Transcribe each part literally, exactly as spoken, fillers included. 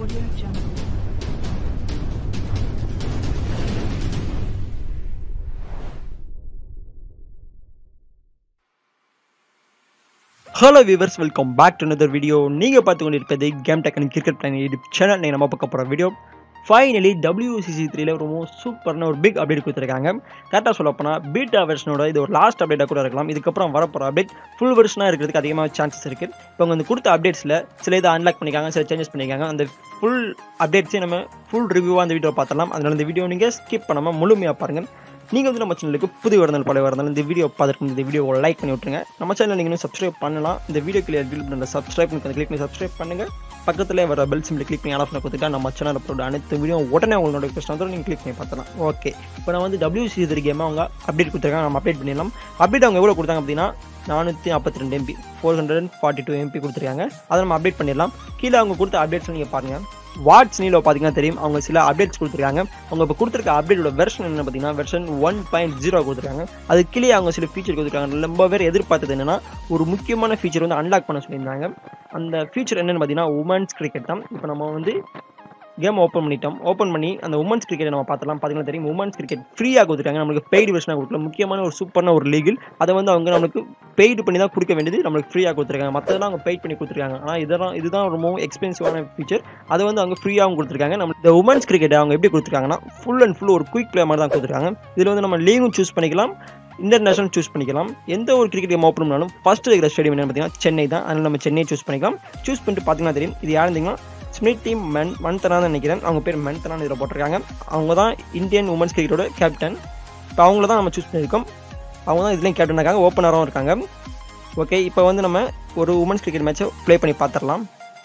Hello viewers, welcome back to another video. நீங்க பார்த்து கொண்டிருப்பது GameTech and Cricketplan YouTube channel. நீங்க நம்ம பார்க்க போற video finally W C C three ல ரொம்ப சூப்பரான ஒரு பிக் அப்டேட் கொடுத்திருக்காங்க. கரெக்ட்டா சொல்லப்போனா பீட்டா வெர்ஷனோட இது ஒரு லாஸ்ட் அப்டேட்டா கூட இருக்கலாம். இதுக்கு அப்புறம் வர போற அப்டேட் ஃபுல் வெர்ஷனா இருக்கிறதுக்கு அதிகமாக சான்சஸ் இருக்கு. இப்போ வந்து கொடுத்த அப்டேட்ஸ்ல சில இத அன்லாக் பண்ணிருக்காங்க, சில சேஞ்சஸ் பண்ணிருக்காங்க. அந்த ஃபுல் அப்டேட்ஸை நம்ம ஃபுல் ரிவ்யூவா அந்த வீடியோ பார்த்தலாம். அதனால இந்த வீடியோ நீங்க ஸ்கிப் பண்ணாம முழுமையா பாருங்க. நீங்க வந்து நம்ம சேனலுக்கு புது வரதல் பழைய வரதல் இந்த வீடியோ பார்த்துட்டு இந்த வீடியோவை லைக் பண்ணி விட்டுருங்க. நம்ம சேனல் நீங்க இன்னும் சப்ஸ்கிரைப் பண்ணலாம். இந்த வீடியோ கிளியர் கிளிக் பண்ணி சப்ஸ்கிரைப் பண்ணி கிளிக் பண்ணி சப்ஸ்கிரைப் பண்ணுங்க. பக்கத்துல வர பெல் சிம்பிள் கிளிக் பண்ணி ஆல் ஆஃப் கொடுத்துட்டா நம்ம சேனல் அப்லோட் அனைத்து வீடியோ உடனே உங்களுக்கு நோட்டிஃபிகேஷன் வந்துடும், நீங்க கிளிக் பண்ணி பார்த்தலாம். ஓகே, இப்போ நான் வந்து W C C three game அவங்க அப்டேட் கொடுத்துருக்காங்க, நம்ம அப்டேட் பண்ணிடலாம். அப்டேட் அவங்க எவ்வளவு கொடுத்தாங்க அப்படின்னா நானூற்றி நாற்பத்தி ரெண்டு MB four hundred forty two MB கொடுத்துருக்காங்க. அதை நம்ம அப்டேட் பண்ணிடலாம். கீழே அவங்க கொடுத்த அப்டேட்ஸ் நீங்க பாருங்க. வாட்ஸ் நீல பார்த்தீங்கன்னா தெரியும், அவங்க சில அப்டேட்ஸ் கொடுத்துருக்காங்க. அவங்க இப்போ கொடுத்துருக்க அப்டேட்டோட வெர்ஷன் என்ன பார்த்தீங்கன்னா வெர்ஷன் ஒன் பாயிண்ட் ஜீரோ கொடுத்துருக்காங்க. அது கீழே அவங்க சில ஃபீச்சர் கொடுத்துருக்காங்க. ரொம்ப பேர் எதிர்பார்த்தது என்னன்னா ஒரு முக்கியமான ஃபீச்சர் வந்து அன்லாக் பண்ண சொல்லியிருந்தாங்க. அந்த ஃபீச்சர் என்னன்னு பார்த்தீங்கன்னா உமன்ஸ் கிரிக்கெட் தான். இப்போ நம்ம வந்து கேம் ஓப்பன் பண்ணிட்டோம். ஓப்பன் பண்ணி அந்த உமன்ஸ் கிரிக்கெட் நம்ம பார்த்தலாம். பார்த்தீங்கன்னா தெரியும், உமன்ஸ் கிரிக்கெட் ஃப்ரீயாக கொடுத்துருக்காங்க. நம்மளுக்கு பெய்டு வெர்ஷனாக கொடுக்கல. முக்கியமான ஒரு சூப்பரான ஒரு லீகில் அதை வந்து அவங்க நம்மளுக்கு பெய்டு பண்ணி தான் கொடுக்க வேண்டியது, நம்மளுக்கு ஃப்ரீயாக கொடுத்துருக்காங்க. மற்றதெல்லாம் அவங்க பெய்ட் பண்ணி கொடுத்துருக்காங்க. ஆனால் இதெல்லாம் இதுதான் ரொம்ப எக்ஸ்பென்சிவான ஃபீச்சர். அதை வந்து அவங்க ஃப்ரீயாகவும் கொடுத்துருக்காங்க. நம்ம இந்த உமன்ஸ் கிரிக்கெட் அவங்க எப்படி கொடுத்துருக்காங்கன்னா ஃபுல் அண்ட் ஃபுல் ஒரு குயிக் பிளே மாதிரி தான் கொடுத்துருக்காங்க. இதில் வந்து நம்ம லீகும் சூஸ் பண்ணிக்கலாம், இன்டர்நேஷனல் சூஸ் பண்ணிக்கலாம். எந்த ஒரு கிரிக்கெட் கேம் ஓப்பன் பண்ணாலும் ஃபர்ஸ்ட் இருக்கிற ஸ்டேடியம் என்ன பார்த்தீங்கன்னா சென்னை தான். அதனால் நம்ம சென்னை சூஸ் பண்ணிக்கலாம். சூஸ் பண்ணிட்டு பார்த்தீங்கன்னா தெரியும், இது யார் இருந்தீங்கன்னா ஸ்மித் டீம் மென் மன்தனான்னு நினைக்கிறேன். அவங்க பேர் மன்தனான்னு இதில் போட்டிருக்காங்க. அவங்க தான் இந்தியன் உமன்ஸ் கிரிக்கெட்டோட கேப்டன். இப்போ அவங்கள தான் நம்ம சூஸ் பண்ணியிருக்கோம். அவங்க தான் இதுலேயும் கேப்டன் இருக்காங்க, ஓப்பனராகவும் இருக்காங்க. ஓகே, இப்போ வந்து நம்ம ஒரு உமன்ஸ் கிரிக்கெட் மேட்சை ப்ளே பண்ணி பார்த்துடலாம்.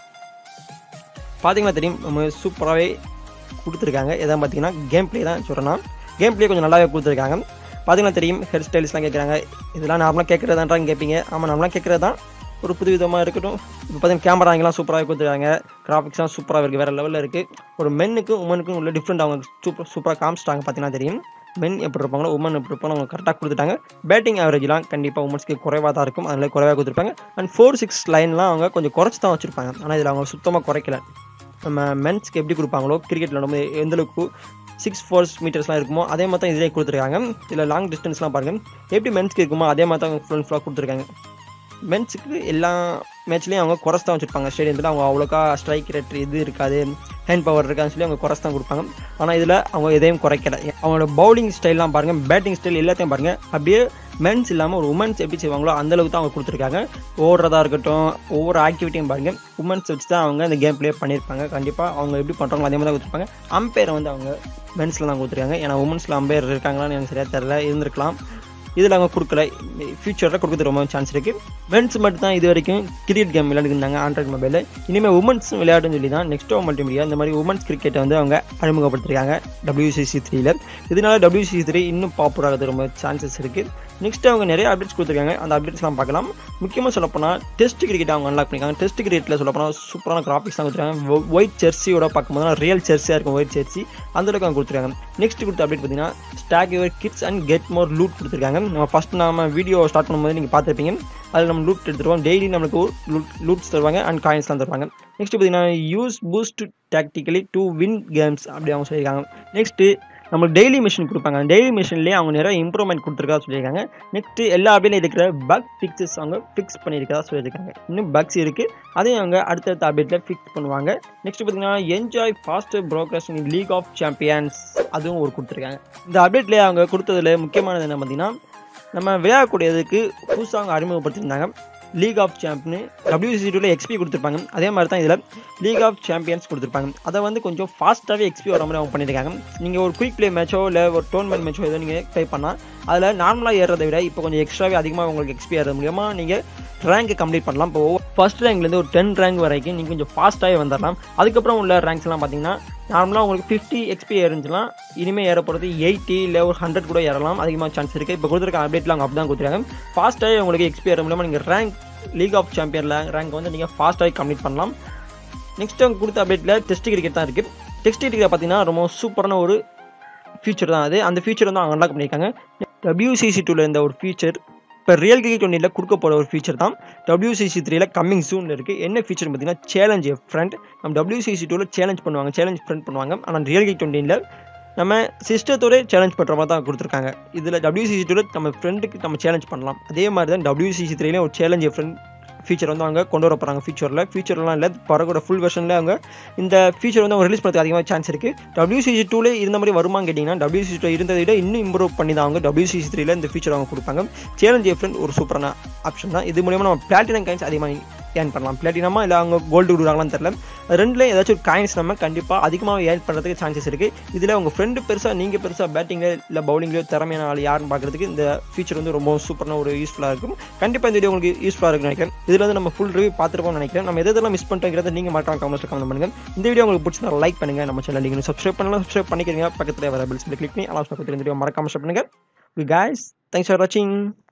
பார்த்தீங்கன்னா தெரியும், நம்ம சூப்பராகவே கொடுத்துருக்காங்க. எதாவது பார்த்தீங்கன்னா கேம் பிளே தான் சொல்கிறேன். கேம் பிளே கொஞ்சம் நல்லாவே கொடுத்துருக்காங்க. பார்த்தீங்கன்னா தெரியும், ஹேர் ஸ்டைல்ஸ்லாம் கேட்குறாங்க. இதெல்லாம் நார்மலாக கேட்குறதான்றாங்க கேட்பீங்க. ஆமாம், நார்மலாக கேட்குறது தான், ஒரு புது விதமாக இருக்கட்டும். இப்போ பார்த்தீங்கன்னா கேமரா அங்கெல்லாம் சூப்பராக கொடுத்துருக்காங்க. கிராஃபிக்ஸ்லாம் சூப்பராக இருக்குது, வேறு லெவலில் இருக்குது. ஒரு மென்னுக்கும் உமனுக்கும் உள்ள டிஃப்ரெண்ட் அவங்க சூப்பர் சூப்பராக காமிச்சிட்டாங்க. பார்த்தீங்கன்னா தெரியும், மென் எப்படி இருப்பாங்களோ உமன் எப்படி இருப்பாங்க அவங்க கரெக்டாக கொடுத்துட்டாங்க. பேட்டிங் ஆவரேஜ்லாம் கண்டிப்பாக உமன்ஸ்க்கு குறைவாக தான் இருக்கும், அதில் குறைவாக கொடுத்துருப்பாங்க. அண்ட் ஃபோர் சிக்ஸ் லைன்லாம் அவங்க கொஞ்சம் குறைச்சி தான் வச்சுருப்பாங்க. ஆனால் இதில் அவங்க சுத்தமாக குறைக்கல. நம்ம மென்ஸ்க்கு எப்படி கொடுப்பாங்களோ கிரிக்கெட்டில் நம்ம எந்தளவுக்கு சிக்ஸ் ஃபோர்ஸ் மீட்டர்ஸ்லாம் இருக்குமோ அதே மாதிரி தான் இதிலே கொடுத்துருக்காங்க. இதில் லாங் டிஸ்டன்ஸ்லாம் பாருங்கள், எப்படி மென்ஸ்க்கு இருக்குமோ அதே மாதிரி தான் அவங்க ஃபுல் ஃபுல்லாக கொடுத்துருக்காங்க. மென்ஸுக்கு எல்லா மேட்ச்லேயும் அவங்க குறைச்சி தான் வச்சுருப்பாங்க. ஸ்டேடியத்தில் அவங்க அவ்வளோக்கா ஸ்ட்ரைக் ரேட் இது இருக்காது, ஹேண்ட் பவர் இருக்கான்னு சொல்லி அவங்க குறைச்சி தான் கொடுப்பாங்க. ஆனால் இதில் அவங்க எதையும் குறைக்கல. அவங்களோட பவுலிங் ஸ்டைல்லாம் பாருங்கள், பேட்டிங் ஸ்டைல் எல்லாத்தையும் பாருங்கள். அப்படியே மென்ஸ் இல்லாமல் ஒரு உமன்ஸ் எப்படி செய்வாங்களோ அந்தளவுக்கு தான் அவங்க கொடுத்துருக்காங்க. ஓடுறதா இருக்கட்டும், ஒவ்வொரு ஆக்டிவிட்டியும் பாருங்கள் உமன்ஸ் வச்சு தான் அவங்க இந்த கேம் பிளே பண்ணியிருப்பாங்க. கண்டிப்பாக அவங்க எப்படி பண்ணுறாங்களோ அதே மாதிரி தான் கொடுத்துருப்பாங்க. அம்பையரை வந்து அவங்க மென்ஸில் தான் கொடுத்துருக்காங்க. ஏன்னா உமன்ஸில் அம்பையர் இருக்காங்களான்னு எனக்கு சரியாக தெரியல, இருந்திருக்கலாம். இதில் அவங்க கொடுக்கல, ஃபியூச்சரில் கொடுக்குறது ரொம்ப சான்ஸ் இருக்குது. மென்ஸ் மட்டும் தான் இது வரைக்கும் கிரிக்கெட் கேம் விளையாண்டுருந்தாங்க ஆண்ட்ராய்ட் மொபைலில். இனிமேல் உமன்ஸ் விளையாட்டுன்னு சொல்லி தான் நெக்ஸ்ட் மல்டிமீடியா இந்த மாதிரி உமன்ஸ் கிரிக்கெட்டை வந்து அவங்க அறிமுகப்படுத்திருக்காங்க W C C three ல. இதனால W C C three இன்னும் பாப்புலர் ஆகிறது ரொம்ப சான்சஸ் இருக்குது. நெக்ஸ்ட் அவங்க நிறைய அப்டேட்ஸ் கொடுத்துருக்காங்க, அந்த அப்டேட்ஸ்லாம் பார்க்கலாம். முக்கியமாக சொல்லப்போனால் டெஸ்ட் கிரிக்கெட் அவங்க அன்லாக் பண்ணிருக்காங்க. டெஸ்ட் கிரிக்கெட்டில் சொல்லப்போனால் சூப்பரான கிராஃபிக்ஸ் தான் கொடுத்துருக்காங்க. ஒயிட் ஜெர்சியோட பார்க்கும்போது ரியல் ஜெர்சியாக இருக்கும், ஒயிட் ஜெர்சி அந்த அளவுக்கு அவங்க கொடுத்துருக்காங்க. நெக்ஸ்ட் கொடுத்த அப்டேட் பார்த்தீங்கன்னா stack your kits and get more loot கொடுத்துருக்காங்க. நம்ம ஃபர்ஸ்ட் நம்ம வீடியோ ஸ்டார்ட் பண்ணும்போது நீங்கள் பார்த்துருப்பீங்க, அதில் நம்ம லூட் எடுத்துருவோம். டெய்லி நம்மளுக்கு லூட் லூட்ஸ் தருவாங்க அண்ட் காயின்ஸ்லாம் தருவாங்க. நெக்ஸ்ட் பார்த்தீங்கன்னா use boost tactically to win games அப்படி அவங்க சொல்லியிருக்காங்க. நெக்ஸ்ட்டு நம்மளுக்கு டெய்லி மிஷின் கொடுப்பாங்க. டெய்லி மிஷின்லேயே அவங்க நிறைய இம்ப்ரூவ்மெண்ட் கொடுத்துருக்கா சொல்லியிருக்காங்க. நெக்ஸ்ட் எல்லா அப்டேட்லையும் இருக்கிற பக் ஃபிக்ஸஸ் அவங்க ஃபிக்ஸ் பண்ணியிருக்கதா சொல்லியிருக்காங்க. இன்னும் பக்ஸ் இருக்குது, அதையும் அவங்க அடுத்தடுத்த அப்டேட்டில் ஃபிக்ஸ் பண்ணுவாங்க. நெக்ஸ்ட் பார்த்தீங்கன்னா enjoy faster progress in league of champions அதுவும் ஒரு கொடுத்துருக்காங்க. இந்த அப்டேட்லேயே அவங்க கொடுத்ததுல முக்கியமானது என்ன பார்த்தீங்கன்னா நம்ம விளையாடக்கூடியதுக்கு புதுசாக அவங்க அறிமுகப்படுத்தியிருந்தாங்க. League of champion W C C two XP கொடுத்துருப்பாங்க. அதே மாதிரி தான் இதில் லீக் ஆஃப் சாம்பியன்ஸ் கொடுத்துருப்பாங்க. அதை வந்து கொஞ்சம் ஃபாஸ்ட்டாகவே எக்ஸ்பி வர மாதிரி அவங்க பண்ணியிருக்காங்க. நீங்கள் ஒரு குயிக் பிளே மேட்சோ இல்லை ஒரு டோர்னமெண்ட் மேட்சோ ஏதோ நீங்கள் ப்ளே பண்ணால் அதில் நார்மலாக ஏறதை விட இப்போ கொஞ்சம் எக்ஸ்ட்ராவே அதிகமாக உங்களுக்கு எக்ஸ்பி ஏறது மூலியமாக நீங்கள் ரேங்க் கம்ப்ளீட் பண்ணலாம். இப்போ ஃபர்ஸ்ட் ரேங்க்லேருந்து ஒரு டென் ரேங்க் வரைக்கும் நீங்கள் கொஞ்சம் ஃபாஸ்ட்டாகவே வந்துடலாம். அதுக்கப்புறம் உள்ள ரேங்க்ஸ் எல்லாம் பார்த்தீங்கன்னா நார்மலாக உங்களுக்கு ஃபிஃப்டி எக்ஸ்பி ஏறிஞ்சுலாம் இனிமேல் ஏற போகிறது எயிட்டி இல்லை ஒரு ஹண்ட்ரட் கூட ஏறலாம், அதிகமாக சான்ஸ் இருக்குது. இப்போ கொடுத்துருக்க அப்டேட்டில் அவங்க அப்படி தான் கொடுத்துருக்காங்க. ஃபாஸ்ட்டாகவே உங்களுக்கு எக்ஸ்பி ஏற மூலமாக நீங்கள் rank league of champion rank வந்து நீங்கள் ஃபாஸ்ட்டாகவே கம்ப்ளீட் பண்ணலாம். நெக்ஸ்ட் அவங்க கொடுத்த அப்டேட்டில் டெஸ்ட் கிரிக்கெட் தான் இருக்குது. டெஸ்ட் கிரிக்கெட் பார்த்தீங்கன்னா ரொம்ப சூப்பரான ஒரு ஃபீச்சர் தான் அது. அந்த ஃபீச்சர் வந்து அவங்க அன்லாக் பண்ணியிருக்காங்க. W C C two இருந்த ஒரு ஃபீச்சர் இப்போ ரியல் கிரிக்கெட் டுவெண்ட்டியில் கொடுக்க போகிற ஒரு ஃபீச்சர் தான் W C C த்ரீல கம்மிங் சூன் இருக்குது. என்ன ஃபீச்சர் பார்த்தீங்கன்னா சேலஞ்ச் எ ஃப்ரெண்ட். நம்ம W C C டூவில் சேலஞ்ச் பண்ணுவாங்க, சேலஞ்ச் ஃப்ரெண்ட் பண்ணுவாங்க. ஆனால் ரியல் கிரிக்கெட் டுவெண்ட்டியில் நம்ம சிஸ்டத்தோட சேலஞ்ச் பண்ணுற மாதிரி தான் கொடுத்துருக்காங்க. இதில் W C C டூவில் நம்ம ஃப்ரெண்டுக்கு நம்ம சேலஞ்ச் பண்ணலாம். அதே மாதிரி தான் W C C த்ரீல ஒரு சேலஞ்ச் எ ஃப்ரெண்ட் ஃபீச்சர் வந்து அவங்க கொண்டு வர போகிறாங்க. ஃபியூச்சரில் ஃபியூச்சர்லாம் இல்லை, பறக்கூட ஃபுல் வெர்ஷனில் அவங்க இந்த ஃபீச்சர் வந்து அவங்க ரிலீஸ் பண்ணுறதுக்கு அதிகமாக சான்ஸ் இருக்குது. W C C டூவில் இருந்த மாதிரி வருமானு கேட்டிங்கன்னா W C C டூ இருந்ததை விட இன்னும் இம்ப்ரூவ் பண்ணி தான் அவங்க W C C த்ரீல இந்த ஃபீச்சர் அவங்க கொடுப்பாங்க. சேலஞ்ச் எ ஃப்ரெண்ட் ஒரு சூப்பரான ஆப்ஷன் தான். இது மூலியமாக நம்ம பிளாட்டினம் காயின்ஸ் அதிகமாக ஏர்ன் பண்ணலாம். பிளாட்டினமா இல்லை அவங்க கோல்டு கொடுக்குறாங்களான்னு தெரியல. அது ரெண்டுல ஏதாச்சும் ஒரு காயின்ஸ் நம்ம கண்டிப்பாக அதிகமாக ஏர்ன் பண்ணுறதுக்கு சான்சஸ் இருக்குது. இதில் உங்கள் ஃப்ரெண்டு பெருசாக நீங்கள் பெருசாக பேட்டிங்கில் இல்லை பவுலிங்லையோ திறமையான ஆள் யாருன்னு பார்க்குறதுக்கு இந்த ஃபீச்சர் வந்து ரொம்ப சூப்பரான ஒரு யூஸ்ஃபுல்லாக இருக்கும். கண்டிப்பாக இந்த வீடியோ உங்களுக்கு யூஸ்ஃபுல்லாக இருக்குன்னு நினைக்கிறேன். இதில் வந்து நம்ம ஃபுல் ரிவ்யூ பார்த்துருப்போம்னு நினைக்கிறேன். நம்ம எதெல்லாம் மிஸ் பண்ணிட்டோங்கிறத நீங்கள் மறக்காம கமெண்ட்ஸில் கமெண்ட் பண்ணுங்கள். இந்த வீடியோ உங்களுக்கு பிடிச்சிருந்தா லைக் பண்ணுங்கள். நம்ம சேனல் நீங்கள் சப்ஸ்கிரைப் பண்ணலாம், சப்ஸ்கிரைப் பண்ணிக்கிறீங்க. பக்கத்தில் வர பெல் சிம்பிள் கிளிக் பண்ணி அலாஸ் பக்கத்தில் இந்த வீடியோ மறக்காம சப்ஸ்கிரைப் பண்ணுங்கள். guys, thanks for watching.